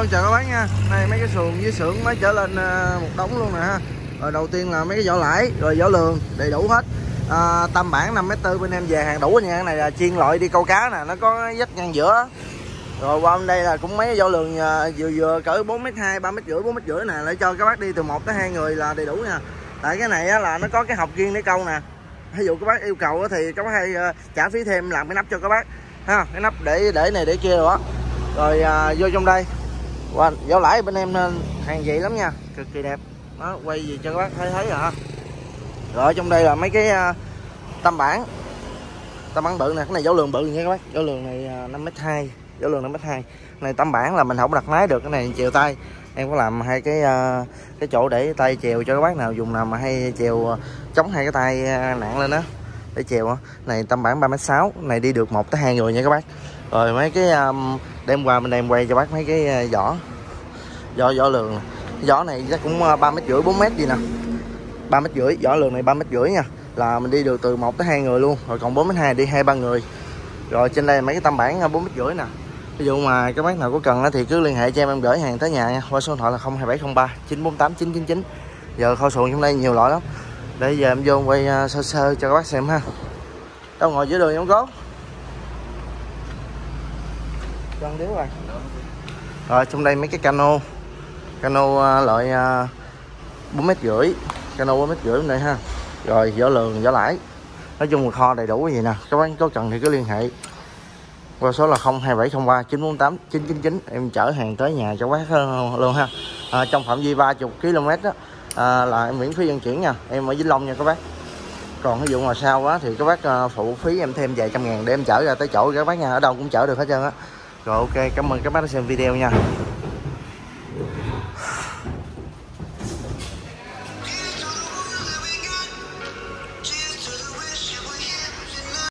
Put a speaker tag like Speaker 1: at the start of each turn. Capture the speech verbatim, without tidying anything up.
Speaker 1: Hello chào các bác nha. Này mấy cái xuồng với xưởng mới trở lên một đống luôn nè ha. Rồi đầu tiên là mấy cái vỏ lãi, rồi vỏ lường đầy đủ hết. À, tăm bản năm mét tư bên em về hàng đủ nha. Cái này là chuyên loại đi câu cá nè, nó có vách ngang giữa. Rồi qua bên đây là cũng mấy cái vỏ lường vừa vừa cỡ bốn mét hai, ba mét rưỡi, bốn mét rưỡi nè, để cho các bác đi từ một tới hai người là đầy đủ nha. Tại cái này á, là nó có cái hộc riêng để câu nè. Ví dụ các bác yêu cầu thì các bác hay trả phí thêm làm cái nắp cho các bác ha, cái nắp để để này để kia rồi đó. Rồi à, vô trong đây wow, vỏ lãi bên em hàng vậy lắm nha, cực kỳ đẹp đó, quay gì cho các bác thấy thấy rồi ha. Rồi trong đây là mấy cái uh, tăm bản tăm bản bự nè, cái này vỏ lường bự nha các bác, vỏ lường này uh, năm mét hai, vỏ lường năm mét hai này. Tăm bản là mình không đặt máy được, cái này chèo tay. Em có làm hai cái uh, cái chỗ để tay chèo cho các bác nào dùng nào mà hay chèo uh, chống hai cái tay uh, nặng lên đó để chèo đó. Này tăm bản ba mét sáu, này đi được một tới hai người nha các bác. Rồi mấy cái um, đem qua bên đây em quay cho bác mấy cái uh, vỏ vỏ vỏ lường. Vỏ này chắc cũng ba mét rưỡi, bốn mét gì nè, ba mét rưỡi. Vỏ lường này ba mét rưỡi nha, là mình đi được từ một tới hai người luôn. Rồi còn bốn mét hai đi hai ba người. Rồi trên đây mấy cái tăm bản bốn mét rưỡi nè. Ví dụ mà các bác nào có cần thì cứ liên hệ cho em, em gửi hàng tới nhà nha, qua số điện thoại là không hai bảy không ba chín bốn tám chín chín chín. Giờ kho xuồng trong đây nhiều loại lắm, để giờ em vô quay sơ sơ cho các bác xem ha. Đâu ngồi giữa đường không có con điếu rồi. Rồi trong đây mấy cái cano cano loại bốn mét rưỡi, cano bốn mét rưỡi bên đây ha. Rồi vỏ lường vỏ lãi, nói chung là kho đầy đủ gì nè. Các bác có cần thì cứ liên hệ qua số là không hai bảy không ba chín bốn tám chín chín chín, em chở hàng tới nhà cho bác luôn ha. À, trong phạm vi ba mươi ki lô mét đó à, là em miễn phí vận chuyển nha, em ở Vĩnh Long nha các bác. Còn ví dụ mà sao quá thì các bác phụ phí em thêm vài trăm ngàn để em chở ra tới chỗ các bác nha, ở đâu cũng chở được hết trơn á. Rồi ok, cảm ơn các bác đã xem video nha.